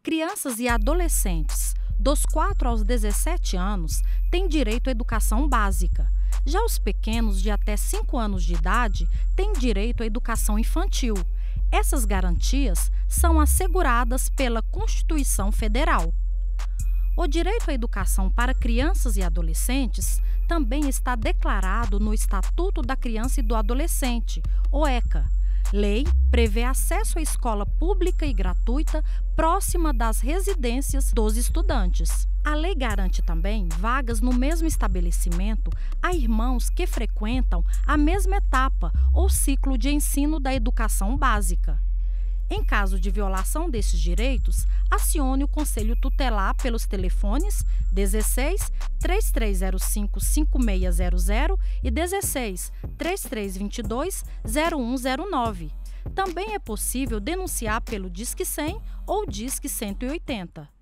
Crianças e adolescentes dos 4 aos 17 anos têm direito à educação básica. Já os pequenos de até 5 anos de idade têm direito à educação infantil. Essas garantias são asseguradas pela Constituição Federal. O direito à educação para crianças e adolescentes também está declarado no Estatuto da Criança e do Adolescente, o ECA. Lei prevê acesso à escola pública e gratuita próxima das residências dos estudantes. A lei garante também vagas no mesmo estabelecimento a irmãos que frequentam a mesma etapa ou ciclo de ensino da educação básica. Em caso de violação desses direitos, acione o Conselho Tutelar pelos telefones 16 3305 5600 e 16 3322 0109. Também é possível denunciar pelo Disque 100 ou Disque 180.